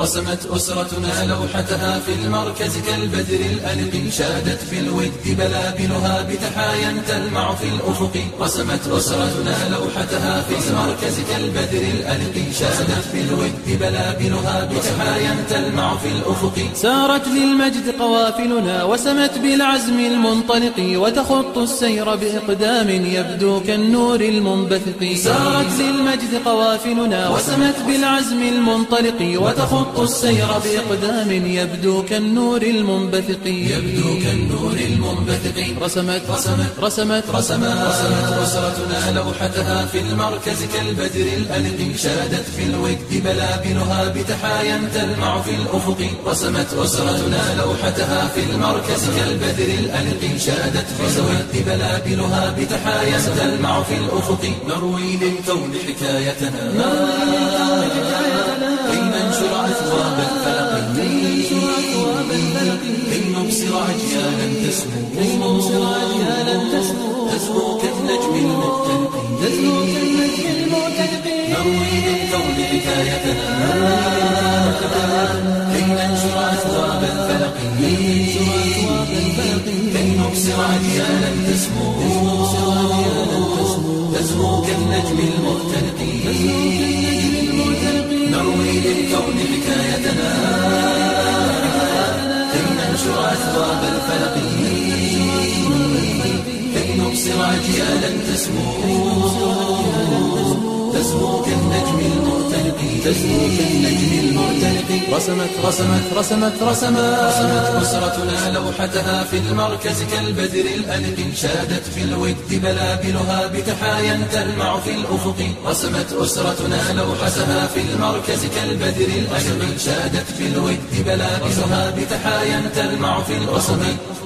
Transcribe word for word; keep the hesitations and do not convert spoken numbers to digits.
رسمت أسرتنا لوحتها في المركز كالبدر الأنق، شادت في الود بلابلها بتحايا تلمع في الأفق. رسمت أسرتنا لوحتها في المركز كالبدر الأنق، شادت في الود بلابلها بتحايا تلمع في الأفق. سارت للمجد قوافلنا وسمت بالعزم المنطلق، وتخط السير بإقدام يبدو كالنور المنبثق. سارت للمجد قوافلنا وسمت بالعزم المنطلق، وتخط السير بإقدام يبدو كالنور المنبثق. يبدو كالنور المنبثق. رسمت رسمت رسمت رسمت رسمت أسرتنا لوحتها في المركز كالبدر الأنق، شادت في الود بلابلها بتحايا تلمع في الأفق. رسمت أسرتنا لوحتها في المركز كالبدر الأنق، شادت في الود بلابلها بتحايا تلمع في الأفق. نروي للكون حكايتنا كي ننشر أثواب الفلق، كي نبصر أجيالا تسمو تسمو كالنجم المختلق. نروي للكون حكايتنا كي ننشر أثواب الفلق، كي نبصر أجيالا تسمو تسمو كالنجم المختلق. نروي للكون حكايتنا كي ننشر أثواب الفلق، كي نبصر أجيالا تسمو تسمو كالنجم المختلق. تسمو كالنجم المختلق. رسمت رسمت رسمت رسمت رسمت أسرتنا لوحتها في المركز كالبدر الأنق، شادت في الود بلابلها بتحايا تلمع في الأفق. رسمت أسرتنا لوحتها في المركز كالبدر الأنق، شادت في الود بلابلها بتحايا تلمع في الأفق.